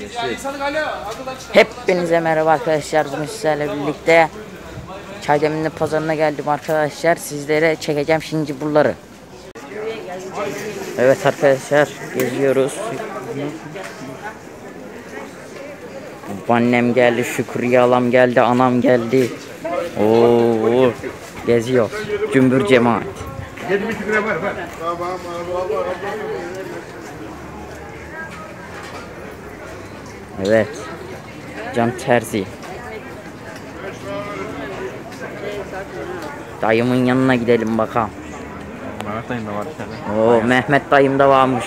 Hepinize merhaba arkadaşlar. Bugün sizlerle birlikte Çaydemirli pazarına geldim arkadaşlar. Sizlere çekeceğim şimdi buraları. Evet arkadaşlar, geziyoruz. Annem geldi, Şükriye halam geldi, anam geldi. Oo, geziyor. Cümbür cemaat. Evet. Can Terzi. Dayımın yanına gidelim bakalım. Mehmet dayım da var içeride. Oo, Mehmet dayım da varmış.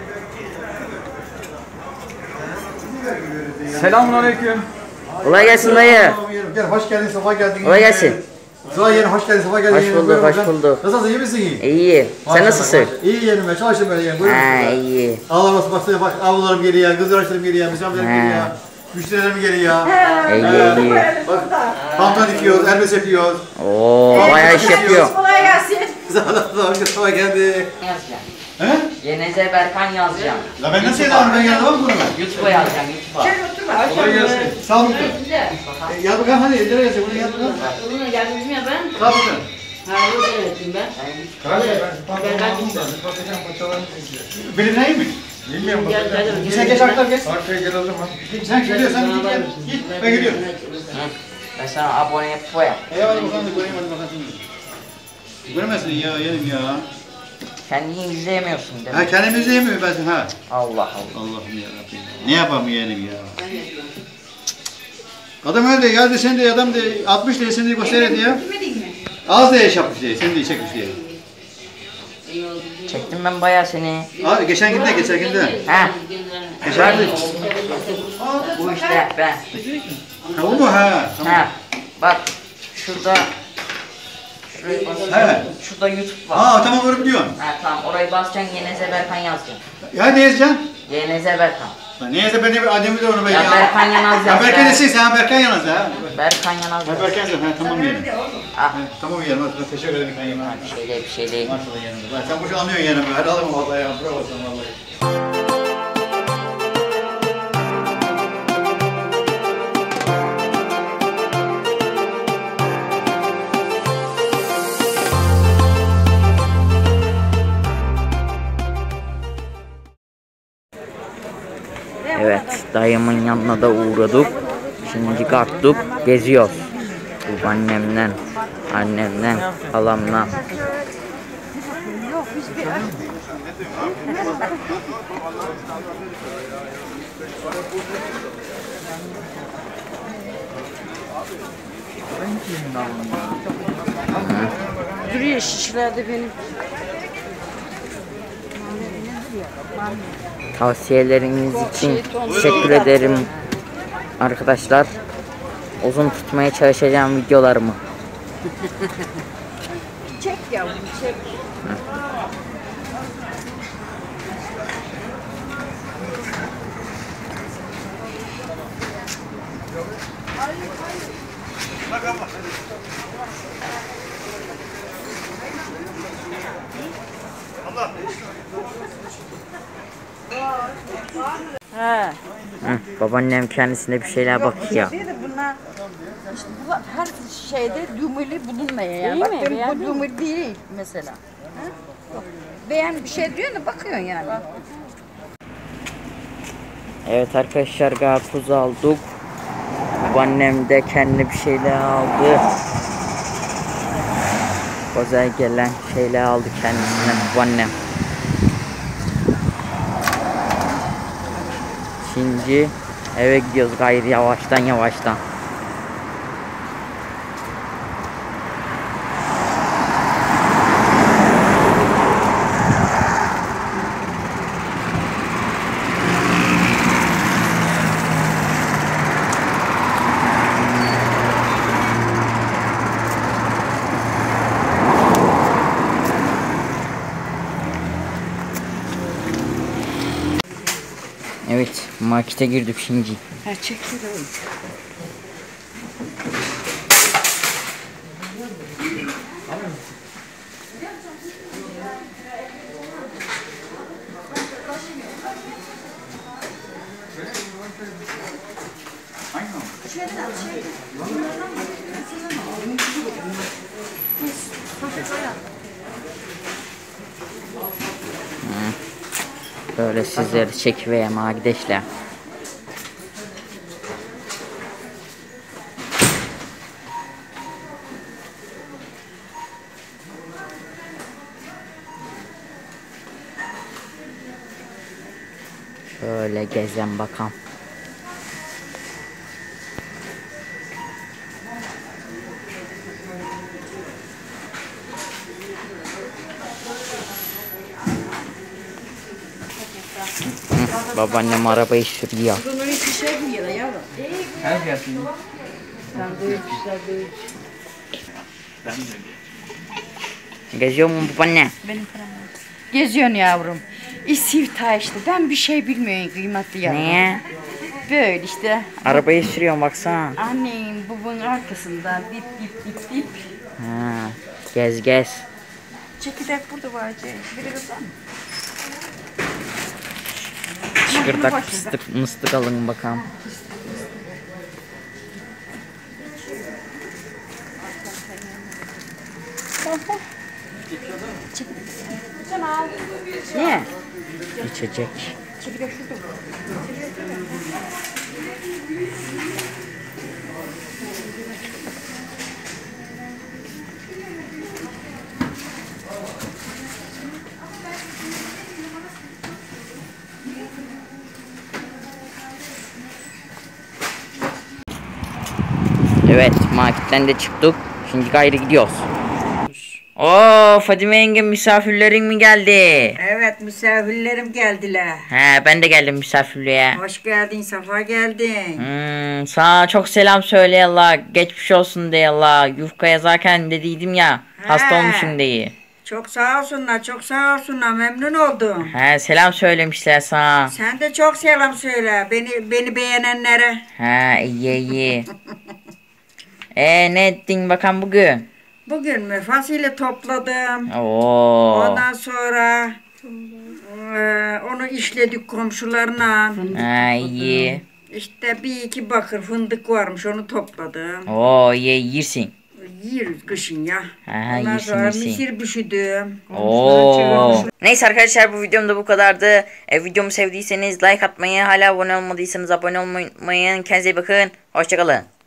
Selamünaleyküm. Kolay gelsin dayı. Gel, hoş geldin, sefa geldin. Kolay gelsin. Sağ yeğenim, hoş geldin, sefa geldin. Hoş bulduk, hoş bulduk. Nasılsın, iyi misin? İyi. Sen nasılsın? İyi yeğenim ben, çalıştım böyle yeğenim. Ha, iyi. Allah razı olsun, bak, avlularım geliyor, kız arkadaşlarım geliyor, misafirlerim geliyor, müşterilerim geliyor. İyi. Bak, pantolon dikiyoruz, elbise yapıyoruz. Oo, bayağı iş yapıyor. Kolay gelsin. Sefa geldi. He? Yeneze Berkan yazacağım. La ben nasıl yazarım, ben yazamam bunu. YouTube'a yazacağım, YouTube'a. Kolay gelsin. Sağ olun. Yaz bakalım hadi, nereye yazacak, bunu yaz bakalım. Bununla geldim ya ben. Sağ olun. Ha, burada yönettim ben. Benim neyim mi? Bilmiyorum. Sen geç arkadaşlar geç. Arkaya gel o zaman. Sen gidiyorsan git gel. Git, ben gidiyorum. Ben sana abone yapayım. Eyvallah bakalım, göreyim hadi bakalım. Göremezsin ya yeğenim ya. Kendini izleyemiyorsun değil mi? Ha kendimizi yemiyor ben ha. Allah Allah. Allah'ım yarabbim. Ne yapalım yeğenim ya? Adam öyle geldi sen de adam de 60 liraya seni gösterdi ya. Az da yaş yapmış diye, seni de çekmiş diye. Çektim ben bayağı seni. Abi geçen gün de geçen de. Ha. Geçen gün. Bu işte ben. Ha o mu ha? Tamam. Ha. Bak şurada. Şurayı basacaksın. He. Şurada YouTube var. Aa tamam öyle biliyorum. Ha tamam, orayı basacaksın, Yeneze Berkan yazacaksın. Ya ne yazacaksın? Yeneze Berkan. Neyse ben de annemi de onu ben Ya Berkan Yanaz Ya yaz. Berkan desin sen Berkan Yanaz ha. Berkan Yanaz Ha yaz. Berkan Yanaz ha tamam yeğenim. Ah. Ha, tamam yeğenim hadi teşekkür ederim ben yeğenim. Bir şey değil, bir şey değil. Maşallah yeğenim. Sen bu işi anlıyorsun yeğenim. Hadi alalım vallahi ya. Bravo sana vallahi. Evet, dayımın yanına da uğradık. Şimdi kalktık, geziyoruz. Bu annemden, annemden, halamla. Duruyor şişlerde benim. Tavsiyeleriniz için teşekkür ederim arkadaşlar. Uzun tutmaya çalışacağım videolarımı. Çek yavrum çek. He. Babaannem kendisine bir şeyler bakıyor. Bunlar işte bu her şeyde dumuli bulunmuyor yani. Bak benim bu dumuli değil mesela. Ha? Beğen bir şey diyor da bakıyorsun yani. Evet arkadaşlar, karpuz aldık. Babaannem de kendi bir şeyler aldı. Özel gelen şeyler aldı kendisine babaannem. Şimdi eve gidiyoruz gayrı yavaştan yavaştan. Evet, markete girdik şimdi. Ha çekiyorum. Böyle sizleri çekiveyim arkadaşlar. Şöyle gezen bakalım. Babaannem arabayı sürüyor. Bunun hiçbir şey bilmiyor yavrum. Her gelsin. Geziyor mu babaanne? Benim param var. Geziyorsun yavrum. İsivta işte. Ben bir şey bilmiyorum kıymetli yavrum. Niye? Böyle işte. Arabayı sürüyorum baksana. Annem babamın arkasından dip dip dip dip. Ha, gez gez. Çekirdek burada var. Biri kızar mı? Şıkırdak fıstık mıstık alın bakalım. Ne? İçecek. Çekirdek şurada. Evet, marketten de çıktık. Şimdi gayrı gidiyoruz. Oo, Fadime yenge misafirlerin mi geldi? Evet, misafirlerim geldiler. He, ben de geldim misafirliğe. Hoş geldin, safa geldin. Sana çok selam söyle yallah. Geçmiş olsun de yallah. Yufka yazarken dediydim ya. Hasta He. olmuşum diye. Çok sağ olsunlar, çok sağ olsunlar. Memnun oldum. He, selam söylemişler sana. Sen de çok selam söyle beni beğenenlere. He, iyi iyi. Ne ettin bakalım bugün? Bugün mü fasulye topladım. Oo. Ondan sonra onu işledik komşularına. Ha, iyi. İşte bir iki bakır fındık varmış, onu topladım. Oo, iyi yersin. Yiyoruz kışın ya. Ha, Ondan yesin, sonra yesin. mısır pişirdim. Oo. Neyse arkadaşlar, bu videom da bu kadardı. Videomu sevdiyseniz like atmayı, hala abone olmadıysanız abone olmayı unutmayın. Kendinize iyi bakın. Hoşçakalın.